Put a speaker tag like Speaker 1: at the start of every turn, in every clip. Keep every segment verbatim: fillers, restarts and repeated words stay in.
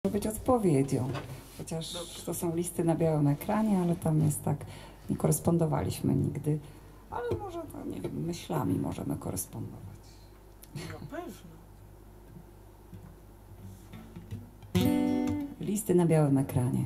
Speaker 1: być odpowiedzią. Chociaż to są listy na białym ekranie, ale tam jest tak, nie korespondowaliśmy nigdy. Ale może, to, nie wiem, myślami możemy korespondować.
Speaker 2: Na pewno.
Speaker 1: Listy na białym ekranie.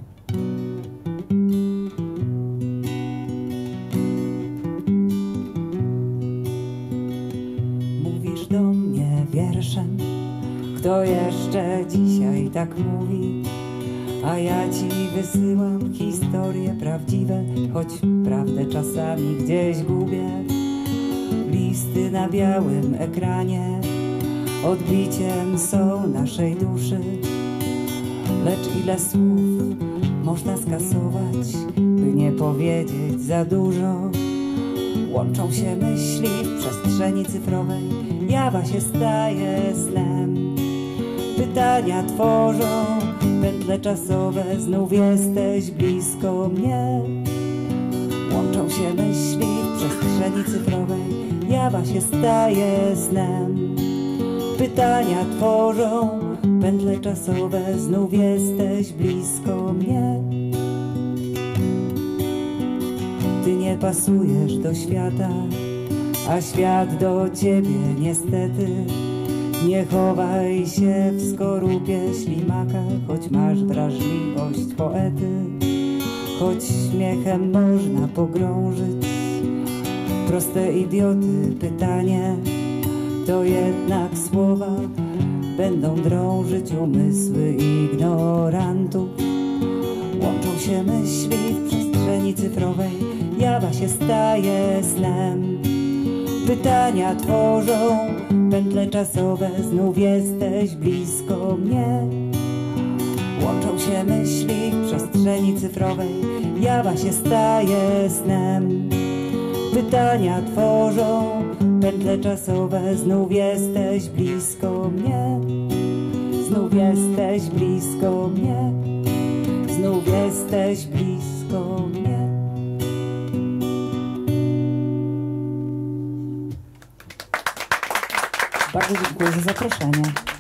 Speaker 1: Mówisz do mnie wierszem, kto jeszcze dzisiaj tak mówi, a ja ci wysyłam historie prawdziwe, choć prawdę czasami gdzieś gubię. Listy na białym ekranie odbiciem są naszej duszy, lecz ile słów można skasować, by nie powiedzieć za dużo. Łączą się myśli w przestrzeni cyfrowej, jawa się staje snem. Pytania tworzą pętle czasowe, znów jesteś blisko mnie. Łączą się myśli w przestrzeni cyfrowej, jawa się staje snem. Pytania tworzą pętle czasowe, znów jesteś blisko mnie. Ty nie pasujesz do świata, a świat do ciebie niestety. Nie chowaj się w skorupie ślimaka, choć masz wrażliwość poety. Choć śmiechem można pogrążyć proste idioty pytanie, to jednak słowa będą drążyć umysły ignorantów. Łączą się myśli w przestrzeni cyfrowej, jawa się staje snem. Pytania tworzą pętle czasowe, znów jesteś blisko mnie. Łączą się myśli w przestrzeni cyfrowej, jawa się staje snem. Pytania tworzą pętle czasowe, znów jesteś blisko mnie. Znów jesteś blisko mnie. Znów jesteś blisko mnie. Bardzo dziękuję za zaproszenie.